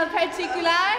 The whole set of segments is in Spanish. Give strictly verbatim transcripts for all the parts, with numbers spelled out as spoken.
animal particular?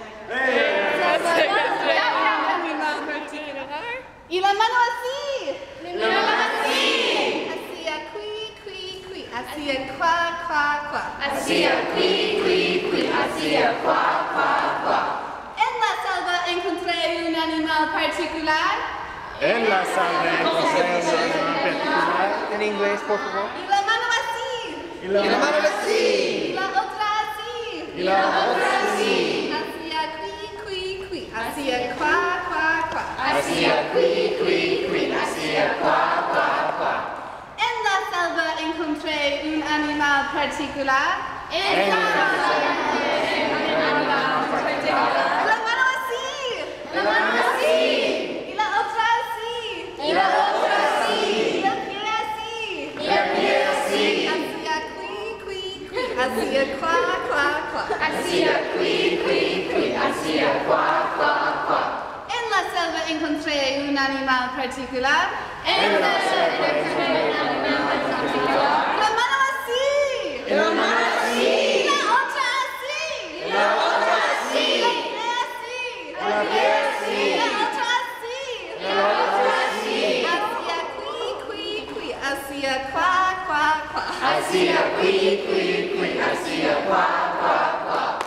Animal particular? Y la mano así. La mano así. Hacía qui, qui, qui. Hacía qua, qua, qua. Hacía qui, qui, qui. Hacía qua, qua, qua. En la selva encontré un animal particular. En la selva encontré un animal particular. En inglés, por favor. Y la mano así. Y la mano así. Y la otra así. Y la otra así. Hacía qui, qui, qui. Hacía qua, qua, qua. Hacía qui, qui, qui. Hacía qua, qua, qua. En la selva encontré un animal particular. En la selva encontré un animal particular. La mano así. La mano así. Y la otra así. Y la otra así. Y el pie así. Y el pie así. Hacía qui, qui, qui. Hacía qua, qua, qua. Hacía qui, qui, qui. Hacía qua, qua, qua. En la selva encontré un animal particular. En la selva encontré un animal particular. La mano así. Y la mano así. Y la otra así. Y la otra así. Y el pie así. Y el pie así. Y la otra así. Y la otra así. Hacía qui, qui, qui. Hacía qua, qua, qua. Hacía qui, qui, qui. Hacía qua, qua, qua.